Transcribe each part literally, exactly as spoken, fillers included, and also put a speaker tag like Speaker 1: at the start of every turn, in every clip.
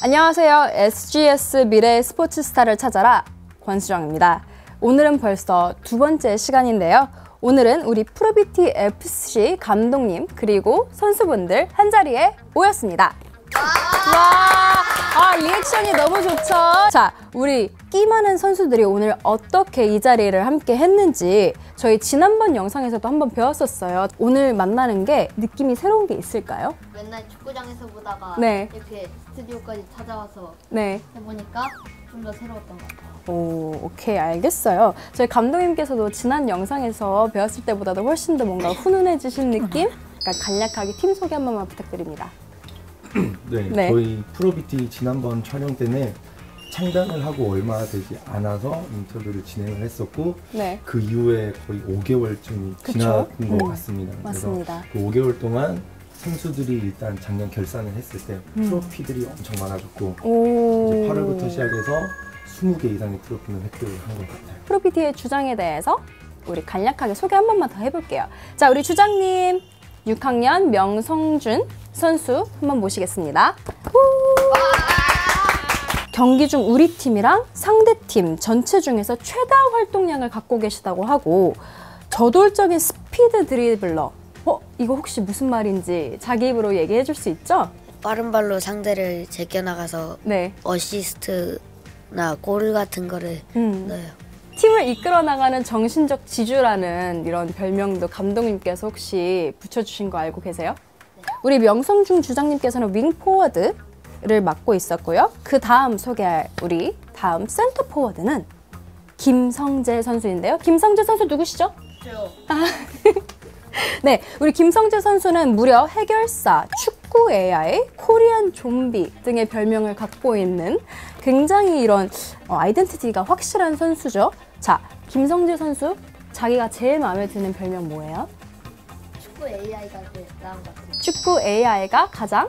Speaker 1: 안녕하세요. 에스지에스 미래의 스포츠 스타를 찾아라 권수정입니다. 오늘은 벌써 두 번째 시간인데요. 오늘은 우리 프로비티 에프씨 감독님 그리고 선수분들 한자리에 모였습니다. 와, 아, 리액션이 너무 좋죠? 자, 우리 끼 많은 선수들이 오늘 어떻게 이 자리를 함께 했는지 저희 지난번 영상에서도 한번 배웠었어요. 오늘 만나는 게 느낌이 새로운 게 있을까요?
Speaker 2: 맨날 축구장에서 보다가
Speaker 1: 네.
Speaker 2: 이렇게 스튜디오까지 찾아와서
Speaker 1: 네.
Speaker 2: 해보니까 좀 더 새로웠던 것 같아요.
Speaker 1: 오, 오케이, 알겠어요. 저희 감독님께서도 지난 영상에서 배웠을 때보다도 훨씬 더 뭔가 훈훈해지신 느낌? 그러니까 간략하게 팀 소개 한 번만 부탁드립니다.
Speaker 3: 네,
Speaker 1: 네.
Speaker 3: 저희 프로비티 지난번 촬영 때는 창단을 하고 얼마 되지 않아서 인터뷰를 진행을 했었고
Speaker 1: 네.
Speaker 3: 그 이후에 거의 오 개월쯤이
Speaker 1: 그쵸?
Speaker 3: 지난 것
Speaker 1: 음,
Speaker 3: 같습니다.
Speaker 1: 맞습니다.
Speaker 3: 그래서 그 오 개월 동안 선수들이 일단 작년 결산을 했을 때
Speaker 1: 음.
Speaker 3: 트로피들이 엄청 많아졌고
Speaker 1: 오.
Speaker 3: 이제 팔월부터 시작해서 스무 개 이상의 트로피는 획득을 한 것 같아요.
Speaker 1: 프로비티의 주장에 대해서 우리 간략하게 소개 한 번만 더 해볼게요. 자, 우리 주장님 육 학년 명성준 선수 한번 모시겠습니다. 경기 중 우리 팀이랑 상대팀 전체 중에서 최다 활동량을 갖고 계시다고 하고 저돌적인 스피드 드리블러. 어? 이거 혹시 무슨 말인지 자기 입으로 얘기해 줄 수 있죠?
Speaker 4: 빠른 발로 상대를 제껴나가서
Speaker 1: 네.
Speaker 4: 어시스트나 골 같은 거를
Speaker 1: 음.
Speaker 4: 넣어요.
Speaker 1: 팀을 이끌어 나가는 정신적 지주라는 이런 별명도 감독님께서 혹시 붙여주신 거 알고 계세요? 네. 우리 명성중 주장님께서는 윙 포워드를 맡고 있었고요. 그 다음 소개할 우리 다음 센터 포워드는 김성재 선수인데요. 김성재 선수 누구시죠?
Speaker 2: 저요.
Speaker 1: 아, 네, 우리 김성재 선수는 무려 해결사, 축구 에이아이, 코리안 좀비 등의 별명을 갖고 있는 굉장히 이런 어, 아이덴티티가 확실한 선수죠. 자, 김성재 선수, 자기가 제일 마음에 드는 별명 뭐예요?
Speaker 2: 축구 에이아이가 제일 나은 것 같아요.
Speaker 1: 축구 에이아이가 가장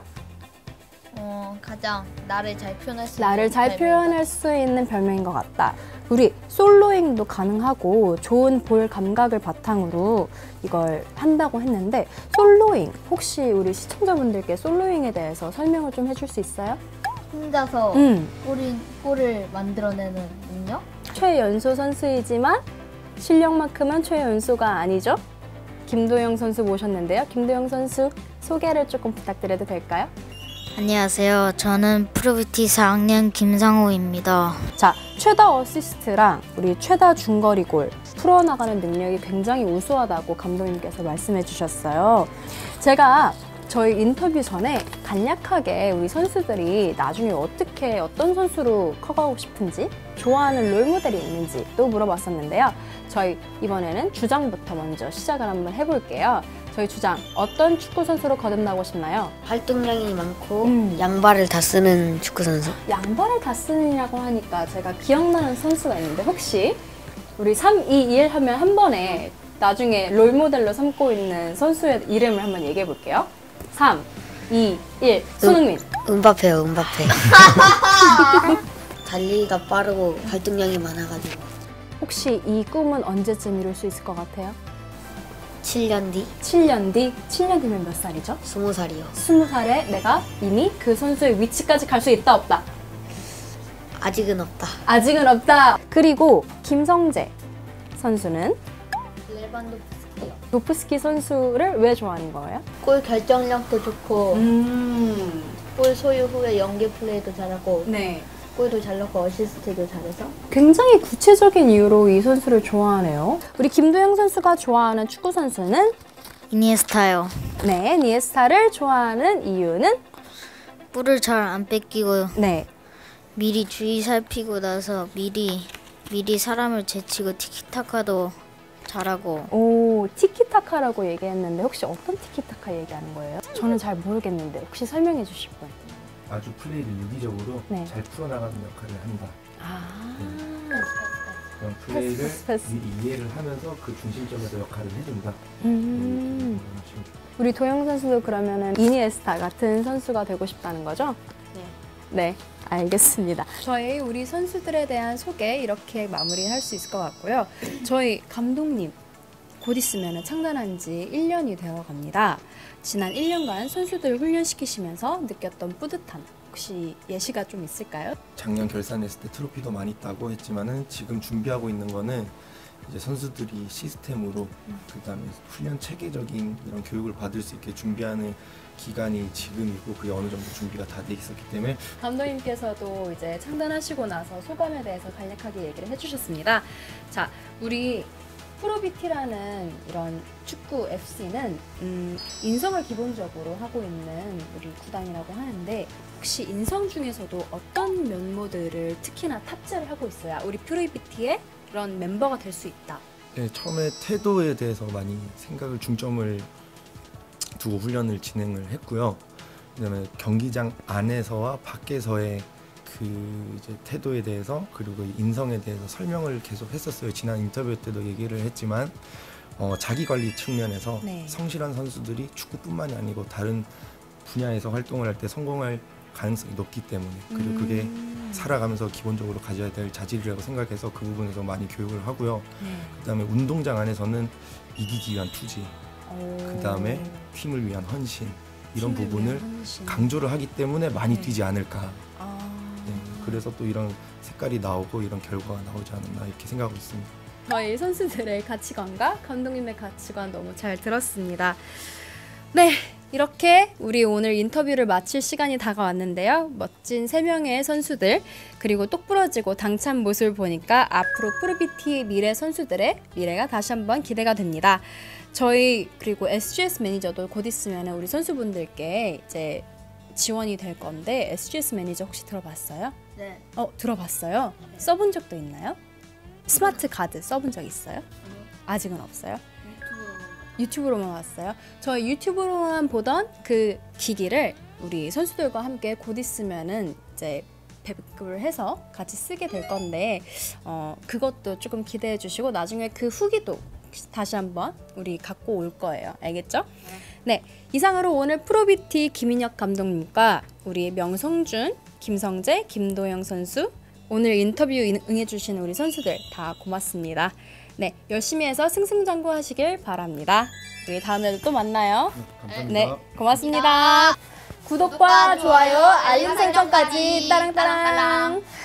Speaker 2: 어, 가장 나를 잘 표현할 수 있는
Speaker 1: 나를 잘
Speaker 2: 별명인 것
Speaker 1: 표현할 수 있는 별명인 것 같다. 우리 솔로잉도 가능하고 좋은 볼 감각을 바탕으로 이걸 한다고 했는데 솔로잉, 혹시 우리 시청자분들께 솔로잉에 대해서 설명을 좀 해줄 수 있어요?
Speaker 2: 혼자서
Speaker 1: 음.
Speaker 2: 골인, 골을 만들어내는 능력?
Speaker 1: 최연소 선수이지만 실력만큼은 최연소가 아니죠? 김도영 선수 모셨는데요. 김도영 선수 소개를 조금 부탁드려도 될까요?
Speaker 4: 안녕하세요. 저는 프로비티 사 학년 김상호입니다.
Speaker 1: 자, 최다 어시스트랑 우리 최다 중거리 골 풀어나가는 능력이 굉장히 우수하다고 감독님께서 말씀해 주셨어요. 제가 저희 인터뷰 전에 간략하게 우리 선수들이 나중에 어떻게 어떤 선수로 커가고 싶은지 좋아하는 롤모델이 있는지 또 물어봤었는데요. 저희 이번에는 주장부터 먼저 시작을 한번 해볼게요. 저희 주장, 어떤 축구 선수로 거듭나고 싶나요?
Speaker 4: 활동량이 많고
Speaker 1: 음.
Speaker 4: 양발을 다 쓰는 축구 선수.
Speaker 1: 양발을 다 쓰느냐고 하니까 제가 기억나는 선수가 있는데 혹시 우리 삼, 이, 일 하면 한 번에 나중에 롤모델로 삼고 있는 선수의 이름을 한번 얘기해 볼게요. 삼, 이, 일, 손흥민.
Speaker 4: 은바페요, 은바페. 달리기가 빠르고 활동량이 많아가지고
Speaker 1: 혹시 이 꿈은 언제쯤 이룰 수 있을 것 같아요?
Speaker 4: 칠 년 뒤
Speaker 1: 칠 년 뒤? 칠 년 뒤면 몇 살이죠?
Speaker 4: 스무 살이요.
Speaker 1: 스무 살에 내가 이미 그 선수의 위치까지 갈 수 있다, 없다?
Speaker 4: 아직은 없다.
Speaker 1: 아직은 없다. 그리고 김성재 선수는
Speaker 2: 레반도프스키요.
Speaker 1: 도프스키 선수를 왜 좋아하는 거예요?
Speaker 2: 골 결정력도 좋고
Speaker 1: 음,
Speaker 2: 골 소유 후에 연계 플레이도 잘하고
Speaker 1: 네.
Speaker 2: 골도 잘 넣고 어시스트도 잘해서
Speaker 1: 굉장히 구체적인 이유로 이 선수를 좋아하네요. 우리 김도영 선수가 좋아하는 축구 선수는
Speaker 4: 이니에스타요.
Speaker 1: 네, 니에스타를 좋아하는 이유는
Speaker 4: 볼을 잘 안 뺏기고
Speaker 1: 네,
Speaker 4: 미리 주의 살피고 나서 미리 미리 사람을 제치고 티키타카도 잘하고.
Speaker 1: 오, 티키타카라고 얘기했는데 혹시 어떤 티키타카 얘기하는 거예요? 저는 잘 모르겠는데 혹시 설명해 주실 분?
Speaker 3: 아주 플레이를 유기적으로
Speaker 1: 네.
Speaker 3: 잘 풀어나가는 역할을 한다.
Speaker 1: 아,
Speaker 3: 그런 플레이를
Speaker 1: 패스, 패스.
Speaker 3: 미리 이해를 하면서 그 중심점에서 역할을 해준다.
Speaker 1: 음.
Speaker 3: 네.
Speaker 1: 우리 도영 선수도 그러면은 이니에스타 같은 선수가 되고 싶다는 거죠?
Speaker 2: 네.
Speaker 1: 네, 알겠습니다. 저희 우리 선수들에 대한 소개 이렇게 마무리할 수 있을 것 같고요. 저희 감독님 곧 있으면 창단한 지 일 년이 되어 갑니다. 지난 일 년간 선수들 훈련시키시면서 느꼈던 뿌듯함, 혹시 예시가 좀 있을까요?
Speaker 3: 작년 결산했을 때 트로피도 많이 따고 했지만은 지금 준비하고 있는 거는 이제 선수들이 시스템으로 그다음에 훈련 체계적인 이런 교육을 받을 수 있게 준비하는 기간이 지금이고 그게 어느 정도 준비가 다 돼 있었기 때문에
Speaker 1: 감독님께서도 이제 창단하시고 나서 소감에 대해서 간략하게 얘기를 해주셨습니다. 자, 우리 프로비티라는 이런 축구 에프씨는 음, 인성을 기본적으로 하고 있는 우리 구단이라고 하는데 혹시 인성 중에서도 어떤 면모들을 특히나 탑재를 하고 있어야 우리 프로비티의 그런 멤버가 될 수 있다?
Speaker 3: 네, 처음에 태도에 대해서 많이 생각을 중점을 두고 훈련을 진행을 했고요. 그다음에 경기장 안에서와 밖에서의 그 이제 태도에 대해서 그리고 인성에 대해서 설명을 계속 했었어요. 지난 인터뷰 때도 얘기를 했지만 어, 자기 관리 측면에서
Speaker 1: 네.
Speaker 3: 성실한 선수들이 축구뿐만이 아니고 다른 분야에서 활동을 할 때 성공할 가능성이 높기 때문에 그리고 그게
Speaker 1: 음.
Speaker 3: 살아가면서 기본적으로 가져야 될 자질이라고 생각해서 그 부분에서 많이 교육을 하고요.
Speaker 1: 네.
Speaker 3: 그다음에 운동장 안에서는 이기기 위한 투지,
Speaker 1: 오.
Speaker 3: 그다음에 팀을 위한 헌신 이런
Speaker 1: 팀을
Speaker 3: 부분을
Speaker 1: 위한 헌신.
Speaker 3: 강조를 하기 때문에 많이
Speaker 1: 네.
Speaker 3: 뛰지 않을까.
Speaker 1: 아.
Speaker 3: 네, 그래서 또 이런 색깔이 나오고 이런 결과가 나오지 않았나 이렇게 생각하고 있습니다.
Speaker 1: 저희 선수들의 가치관과 감독님의 가치관 너무 잘 들었습니다. 네, 이렇게 우리 오늘 인터뷰를 마칠 시간이 다가왔는데요. 멋진 세 명의 선수들 그리고 똑부러지고 당찬 모습을 보니까 앞으로 프로비티 미래 선수들의 미래가 다시 한번 기대가 됩니다. 저희 그리고 에스지에스 매니저도 곧 있으면 우리 선수분들께 이제 지원이 될 건데 에스지에스 매니저 혹시 들어봤어요?
Speaker 2: 네.
Speaker 1: 어, 들어봤어요? 써본 적도 있나요? 스마트 카드 써본 적 있어요? 아직은 없어요? 유튜브로만 봤어요. 저희 유튜브로만 보던 그 기기를 우리 선수들과 함께 곧 있으면은 이제 배급을 해서 같이 쓰게 될 건데 어, 그것도 조금 기대해 주시고 나중에 그 후기도 다시 한번 우리 갖고 올 거예요. 알겠죠? 네, 이상으로 오늘 프로비티 김인혁 감독님과 우리 명성준, 김성재, 김도영 선수 오늘 인터뷰 응해주신 우리 선수들 다 고맙습니다. 네, 열심히 해서 승승장구하시길 바랍니다. 우리 다음에도 또 만나요.
Speaker 3: 네, 감사합니다.
Speaker 1: 네, 고맙습니다. 구독과 좋아요, 알림 설정까지 따랑따랑.